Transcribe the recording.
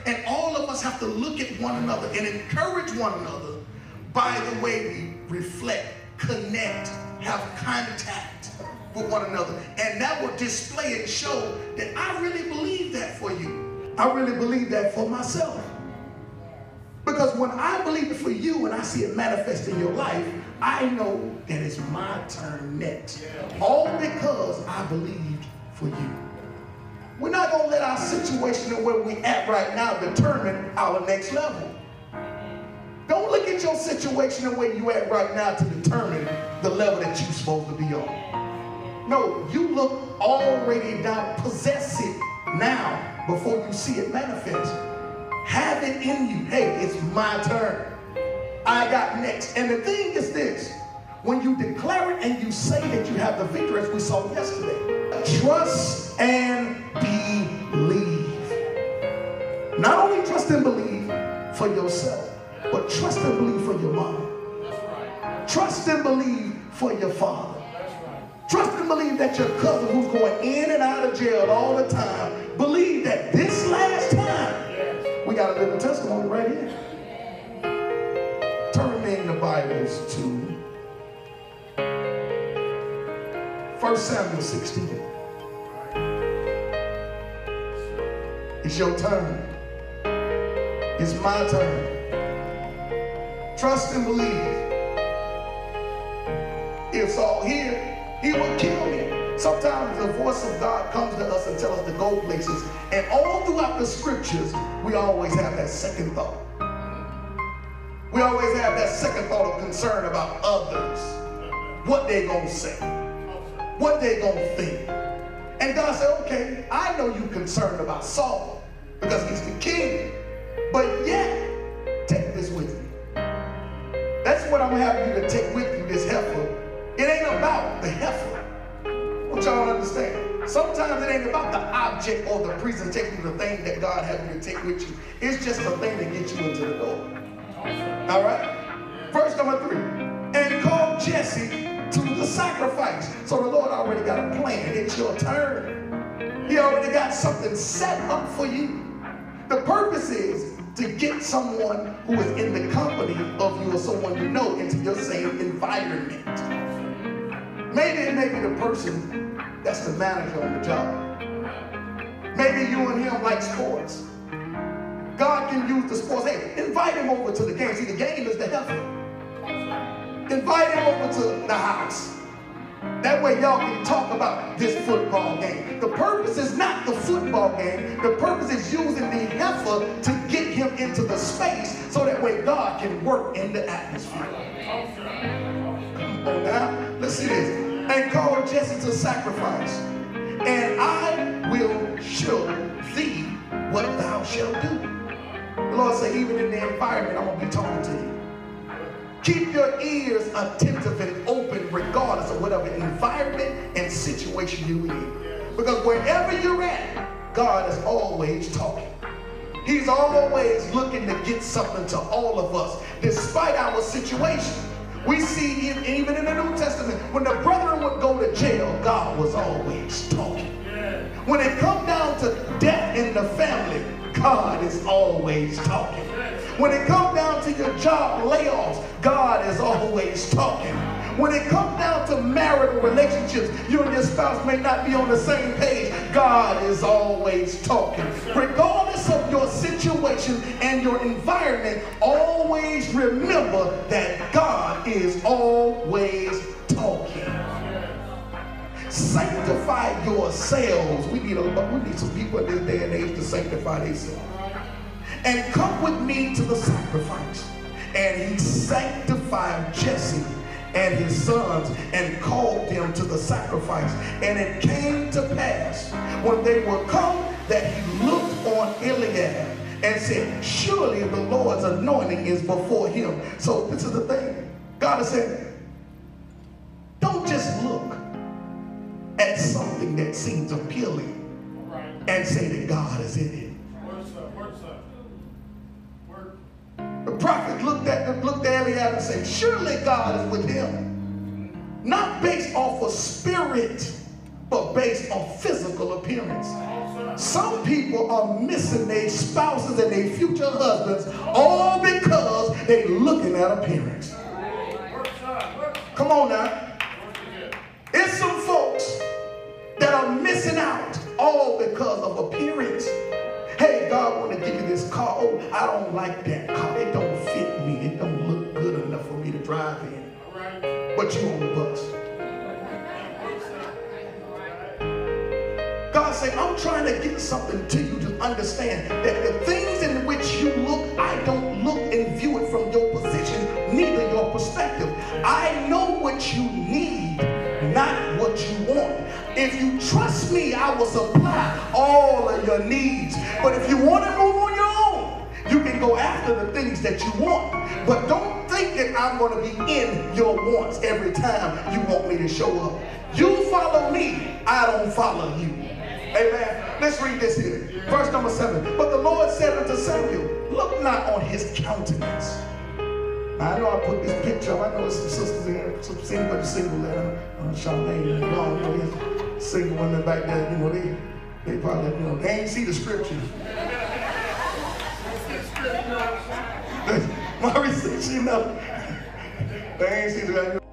And all of us have to look at one another and encourage one another by the way we reflect, connect, have contact with one another. And that will display and show that I really believe that for you. I really believe that for myself. Because when I believe it for you and I see it manifest in your life, I know that it's my turn next. All because I believed for you. We're not going to let our situation and where we're at right now determine our next level. Don't look at your situation and where you're at right now to determine the level that you're supposed to be on. No, you look already down, possess it now before you see it manifest. Have it in you. Hey, it's my turn. I got next. And the thing is this. When you declare it and you say that you have the victory, as we saw yesterday, trust and believe. Not only trust and believe for yourself, but trust and believe for your mama. Trust and believe for your father. Trust and believe that your cousin who's going in and out of jail all the time, believe that this last time, we got a little testimony right here. Turn in the Bibles to 1 Samuel 16. It's your turn. It's my turn. Trust and believe. If Saul here, he will kill me. Sometimes the voice of God comes to us and tells us to go places. And all throughout the scriptures, we always have that second thought. We always have that second thought of concern about others. What they gonna say. What they gonna think. And God said, okay, I know you're concerned about Saul because he's the king. But yet, take this with me. That's what I'm having you to take with you, this heifer. It ain't about the heifer. What y'all understand? Sometimes it ain't about the object or the presentation of the thing that God has you to take with you. It's just the thing that gets you into the door. All right? Verse number 3. And called Jesse to the sacrifice. So the Lord already got a plan. It's your turn. He already got something set up for you. The purpose is to get someone who is in the company of you or someone you know into your same environment. Maybe it may be the person that's the manager on the job. Maybe you and him like sports. God can use the sports. Hey, invite him over to the game. See, the game is the heifer. Invite him over to the house. That way y'all can talk about this football game. The purpose is not the football game. The purpose is using the heifer to get him into the space so that way God can work in the atmosphere. Come on now. Let's see this. And call Jesse to sacrifice. And I will show thee what thou shalt do. The Lord said, even in the environment, I'm going to be talking to you. Keep your ears attentive and open regardless of whatever environment and situation you're in. Because wherever you're at, God is always talking. He's always looking to get something to all of us, despite our situation. We see even in the New Testament, when the brethren would go to jail, God was always talking. When it comes down to death in the family, God is always talking. When it comes down to your job layoffs, God is always talking. When it comes down to marital relationships, you and your spouse may not be on the same page. God is always talking. Regardless of your situation and your environment, always remember that God is always talking. Sanctify yourselves. We need some people in this day and age to sanctify themselves. And come with me to the sacrifice. And he sanctified Jesse and his sons and called them to the sacrifice. And it came to pass when they were come that he looked on Eliab and said, surely the Lord's anointing is before him. So this is the thing. God has said, don't just look at something that seems appealing and say that God is in it. The prophet looked at Eliab and said, surely God is with him. Not based off of spirit, but based on physical appearance. Some people are missing their spouses and their future husbands all because they're looking at appearance. Come on now. It's some folks that are missing out all because of appearance. Hey, God want to give you this car. Oh, I don't like that car. It don't fit me. It don't look good enough for me to drive in. But you on the bus. God say, I'm trying to get something to you to understand that the things in which you look, I don't look and view it from your position, neither your perspective. I know what you need, not what you want. If you trust me, I will supply all of your needs. But if you want to move on your own, you can go after the things that you want. But don't think that I'm going to be in your wants every time you want me to show up. You follow me, I don't follow you. Amen. Let's read this here. Verse number 7. But the Lord said unto Samuel, look not on his countenance. Now, I know I put this picture up. I know there's some sisters in here, some single there. Charmaine and all, you know, single women back there, you know, they probably, you know, they ain't see the scripture. Marie said she know. They ain't see the